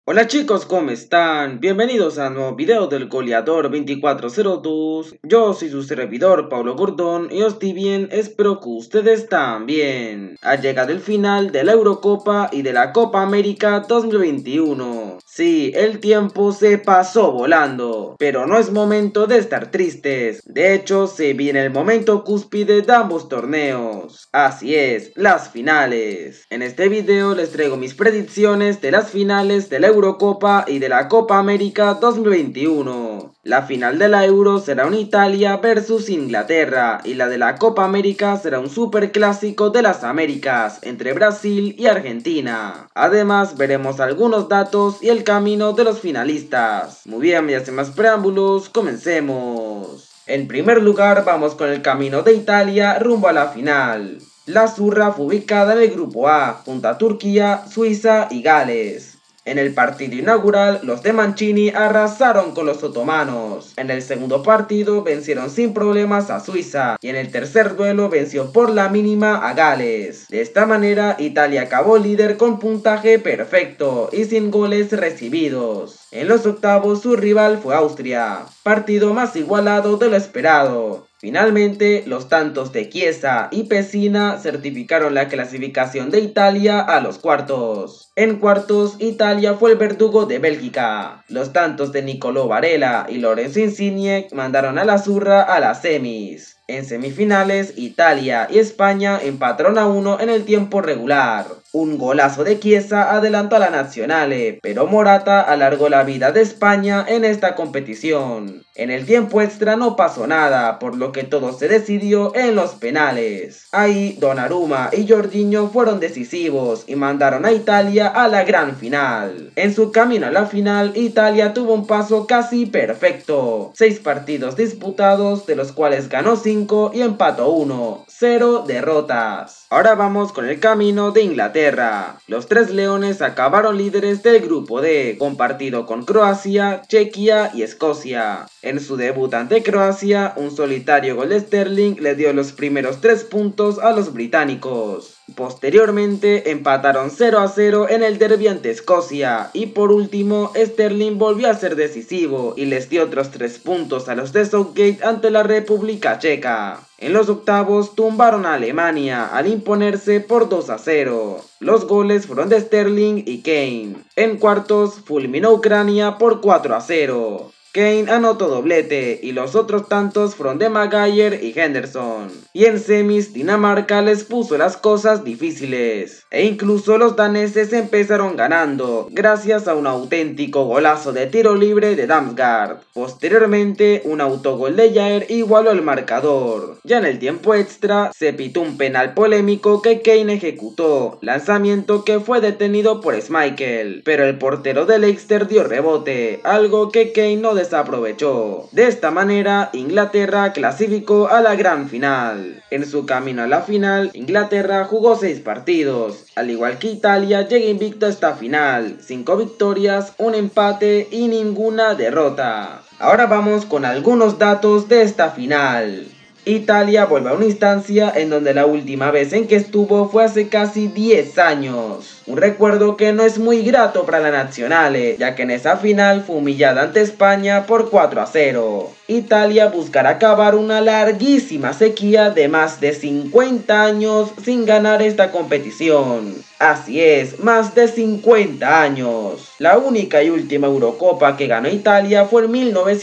Hola chicos, ¿cómo están? Bienvenidos a un nuevo video del Goleador 2402. Yo soy su servidor Paulo Gordón y os estoy bien, espero que ustedes también. Ha llegado el final de la Eurocopa y de la Copa América 2021. Sí, el tiempo se pasó volando, pero no es momento de estar tristes. De hecho, se viene el momento cúspide de ambos torneos. Así es, las finales. En este video les traigo mis predicciones de las finales de la Eurocopa y de la Copa América 2021. La final de la Euro será un Italia versus Inglaterra y la de la Copa América será un superclásico de las Américas entre Brasil y Argentina. Además veremos algunos datos y el camino de los finalistas. Muy bien, ya sin más preámbulos, comencemos. En primer lugar vamos con el camino de Italia rumbo a la final. La Azzurra fue ubicada en el grupo A, junto a Turquía, Suiza y Gales. En el partido inaugural, los de Mancini arrasaron con los otomanos. En el segundo partido vencieron sin problemas a Suiza y en el tercer duelo venció por la mínima a Gales. De esta manera, Italia acabó líder con puntaje perfecto y sin goles recibidos. En los octavos su rival fue Austria, partido más igualado de lo esperado. Finalmente, los tantos de Chiesa y Pessina certificaron la clasificación de Italia a los cuartos. En cuartos, Italia fue el verdugo de Bélgica. Los tantos de Nicolò Varela y Lorenzo Insigne mandaron a la Azzurra a las semis. En semifinales, Italia y España empataron a 1 en el tiempo regular. Un golazo de Chiesa adelantó a la Nazionale, pero Morata alargó la vida de España en esta competición. En el tiempo extra no pasó nada, por lo que todo se decidió en los penales. Ahí, Donnarumma y Jorginho fueron decisivos y mandaron a Italia a la gran final. En su camino a la final, Italia tuvo un paso casi perfecto. 6 partidos disputados, de los cuales ganó 5 y empató 1. 0 derrotas. Ahora vamos con el camino de Inglaterra. Los tres leones acabaron líderes del grupo D, compartido con Croacia, Chequia y Escocia. En su debut ante Croacia, un solitario gol de Sterling le dio los primeros 3 puntos a los británicos. Posteriormente empataron 0-0 en el derbi ante Escocia y por último Sterling volvió a ser decisivo y les dio otros 3 puntos a los de Southgate ante la República Checa. En los octavos tumbaron a Alemania al imponerse por 2-0. Los goles fueron de Sterling y Kane. En cuartos fulminó Ucrania por 4-0. Kane anotó doblete y los otros tantos fueron de Maguire y Henderson. Y en semis Dinamarca les puso las cosas difíciles. E incluso los daneses empezaron ganando, gracias a un auténtico golazo de tiro libre de Damsgaard. Posteriormente un autogol de Jair igualó el marcador. Ya en el tiempo extra se pitó un penal polémico que Kane ejecutó, lanzamiento que fue detenido por Schmeichel, pero el portero de Leicester dio rebote, algo que Kane no desaprovechó. De esta manera, Inglaterra clasificó a la gran final. En su camino a la final, Inglaterra jugó 6 partidos. Al igual que Italia, llega invicto a esta final, 5 victorias, un empate y ninguna derrota. Ahora vamos con algunos datos de esta final. Italia vuelve a una instancia en donde la última vez en que estuvo fue hace casi 10 años. Un recuerdo que no es muy grato para la Nazionale, ya que en esa final fue humillada ante España por 4-0. Italia buscará acabar una larguísima sequía de más de 50 años sin ganar esta competición. Así es, más de 50 años. La única y última Eurocopa que ganó Italia fue en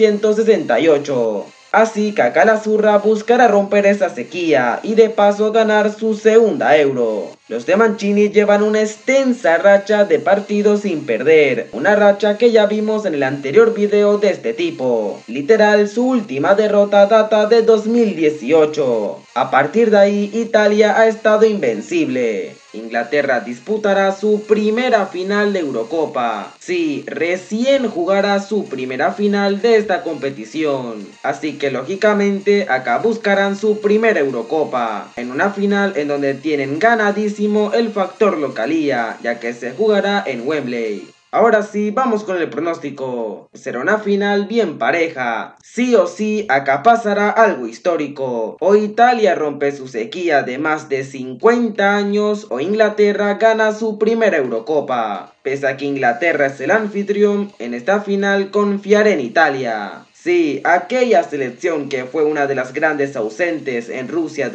1968. Así que acá la Azzurra buscará romper esa sequía y de paso ganar su segunda Euro. Los de Mancini llevan una extensa racha de partidos sin perder, una racha que ya vimos en el anterior video de este tipo. Literal, su última derrota data de 2018. A partir de ahí, Italia ha estado invencible. Inglaterra disputará su primera final de Eurocopa. Sí, recién jugará su primera final de esta competición. Así que lógicamente acá buscarán su primera Eurocopa. En una final en donde tienen ganadísimo el factor localía, ya que se jugará en Wembley. Ahora sí, vamos con el pronóstico. Será una final bien pareja. Sí o sí, acá pasará algo histórico. O Italia rompe su sequía de más de 50 años o Inglaterra gana su primera Eurocopa. Pese a que Inglaterra es el anfitrión, en esta final confiaré en Italia. Sí, aquella selección que fue una de las grandes ausentes en Rusia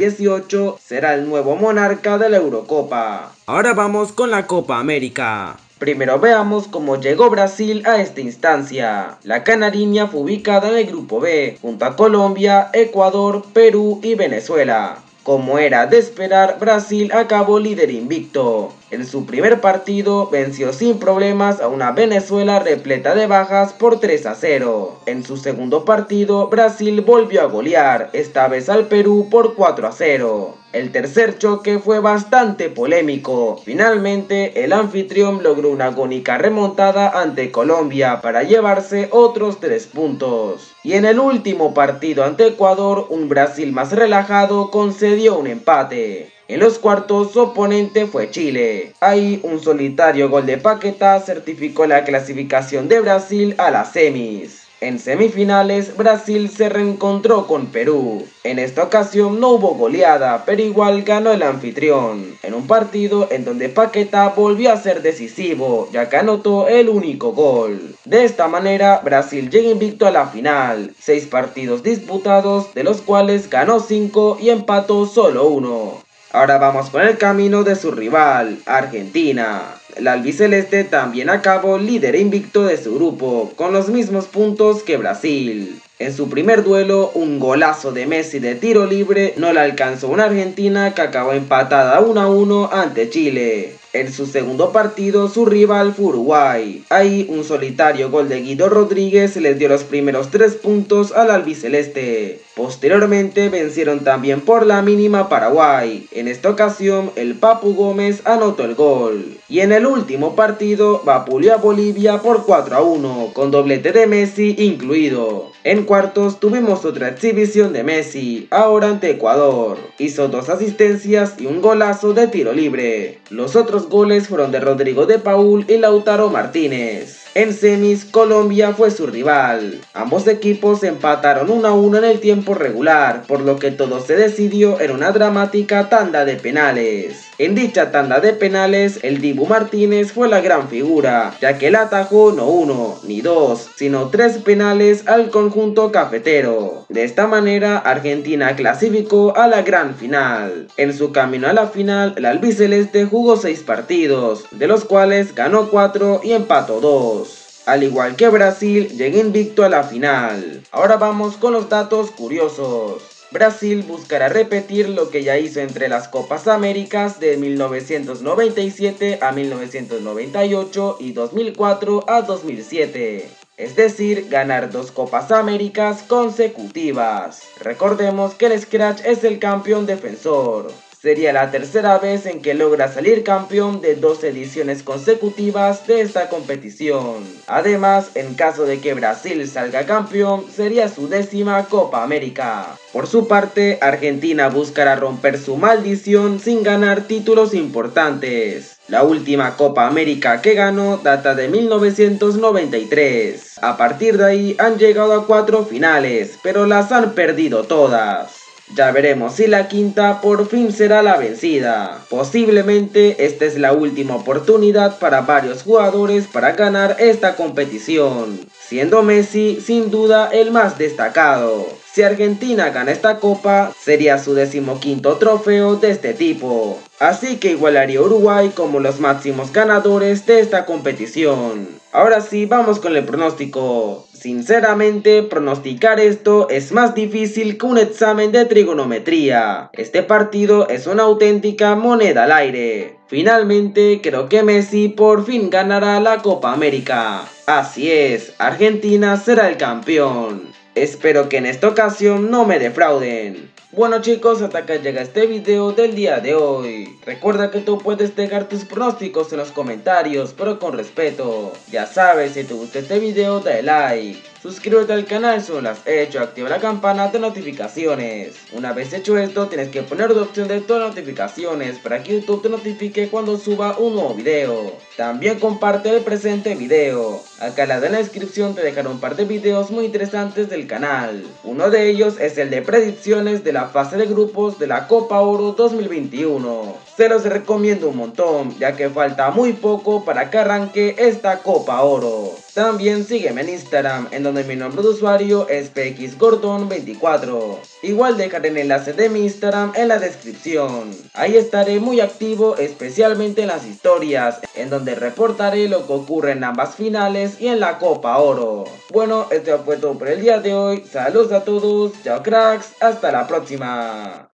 2018 será el nuevo monarca de la Eurocopa. Ahora vamos con la Copa América. Primero veamos cómo llegó Brasil a esta instancia. La canariña fue ubicada en el grupo B, junto a Colombia, Ecuador, Perú y Venezuela. Como era de esperar, Brasil acabó líder invicto. En su primer partido venció sin problemas a una Venezuela repleta de bajas por 3-0. En su segundo partido, Brasil volvió a golear, esta vez al Perú por 4-0. El tercer choque fue bastante polémico. Finalmente, el anfitrión logró una agónica remontada ante Colombia para llevarse otros 3 puntos. Y en el último partido ante Ecuador, un Brasil más relajado concedió un empate. En los cuartos su oponente fue Chile. Ahí un solitario gol de Paquetá certificó la clasificación de Brasil a las semis. En semifinales, Brasil se reencontró con Perú. En esta ocasión no hubo goleada, pero igual ganó el anfitrión, en un partido en donde Paquetá volvió a ser decisivo, ya que anotó el único gol. De esta manera, Brasil llega invicto a la final, 6 partidos disputados, de los cuales ganó 5 y empató solo 1. Ahora vamos con el camino de su rival, Argentina. El albiceleste también acabó líder invicto de su grupo, con los mismos puntos que Brasil. En su primer duelo, un golazo de Messi de tiro libre no le alcanzó a una Argentina que acabó empatada 1-1 ante Chile. En su segundo partido, su rival fue Uruguay. Ahí, un solitario gol de Guido Rodríguez les dio los primeros 3 puntos al albiceleste. Posteriormente, vencieron también por la mínima Paraguay. En esta ocasión, el Papu Gómez anotó el gol. Y en el último partido, vapuleó a Bolivia por 4-1, con doblete de Messi incluido. En cuartos tuvimos otra exhibición de Messi, ahora ante Ecuador. Hizo 2 asistencias y un golazo de tiro libre. Los otros goles fueron de Rodrigo de Paul y Lautaro Martínez. En semis, Colombia fue su rival. Ambos equipos empataron 1-1 en el tiempo regular, por lo que todo se decidió en una dramática tanda de penales. En dicha tanda de penales, el Dibu Martínez fue la gran figura, ya que él atajó no 1 ni 2, sino 3 penales al conjunto cafetero. De esta manera, Argentina clasificó a la gran final. En su camino a la final, el albiceleste jugó 6 partidos, de los cuales ganó 4 y empató 2. Al igual que Brasil, llega invicto a la final. Ahora vamos con los datos curiosos. Brasil buscará repetir lo que ya hizo entre las Copas Américas de 1997 a 1998 y 2004 a 2007. Es decir, ganar 2 Copas Américas consecutivas. Recordemos que el Scratch es el campeón defensor. Sería la tercera vez en que logra salir campeón de 2 ediciones consecutivas de esta competición. Además, en caso de que Brasil salga campeón, sería su 10ª Copa América. Por su parte, Argentina buscará romper su maldición sin ganar títulos importantes. La última Copa América que ganó data de 1993. A partir de ahí han llegado a 4 finales, pero las han perdido todas. Ya veremos si la quinta por fin será la vencida. Posiblemente esta es la última oportunidad para varios jugadores para ganar esta competición, siendo Messi sin duda el más destacado. Si Argentina gana esta copa, sería su 15º trofeo de este tipo, así que igualaría a Uruguay como los máximos ganadores de esta competición. Ahora sí, vamos con el pronóstico. Sinceramente, pronosticar esto es más difícil que un examen de trigonometría. Este partido es una auténtica moneda al aire. Finalmente, creo que Messi por fin ganará la Copa América. Así es, Argentina será el campeón. Espero que en esta ocasión no me defrauden. Bueno chicos, hasta acá llega este video del día de hoy. Recuerda que tú puedes dejar tus pronósticos en los comentarios, pero con respeto. Ya sabes, si te gustó este video, dale like. Suscríbete al canal si no lo has hecho, activa la campana de notificaciones. Una vez hecho esto, tienes que poner la opción de todas las notificaciones para que YouTube te notifique cuando suba un nuevo video. También comparte el presente video. Acá en la descripción te dejaré un par de videos muy interesantes del canal. Uno de ellos es el de predicciones de la fase de grupos de la Copa Oro 2021. Se los recomiendo un montón, ya que falta muy poco para que arranque esta Copa Oro. También sígueme en Instagram, en donde mi nombre de usuario es pxgordon24. Igual dejaré el enlace de mi Instagram en la descripción. Ahí estaré muy activo, especialmente en las historias, en donde reportaré lo que ocurre en ambas finales y en la Copa Oro. Bueno, esto fue todo por el día de hoy. Saludos a todos, chao cracks, hasta la próxima.